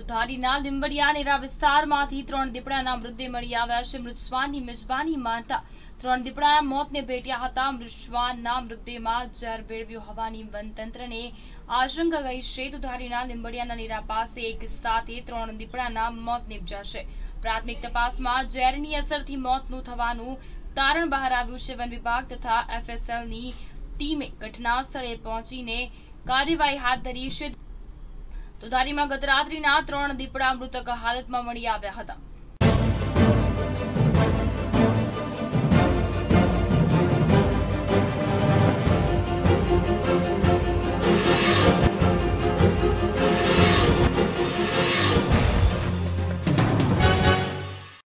તો ધારીના લીંબડિયા વિસ્તારમાંથી 3 દીપડાના મૃતદેહ મળી આવ્યા છે। મૃત શ્વાનની મિજબાની માનતા 3 દીપડાના મોતને ભેટ્યા હતા। મૃત શ્વાનના મૃતદેહમાં ઝેર ભેળવ્યું હોવાની વનતંત્રને આશંકા ગઈ છે। તો ધારીના લીંબડિયાના નીરા પાસે એક સાથે 3 દીપડાના મોત નિપજ્યા છે। પ્રાથમિક તપાસમાં ઝેરની અસરથી મોતનું થવાનું તારણ બહાર આવ્યું છે। વન વિભાગ તથા FSLની ટીમે ઘટના સ્થળે પહોંચીને કાર્યવાહી હાથ ધરી છે। તો ધારીમાં ગત રાત્રિના 3 દીપડા મૃતક હાલતમાં મળી આવ્યા હતા।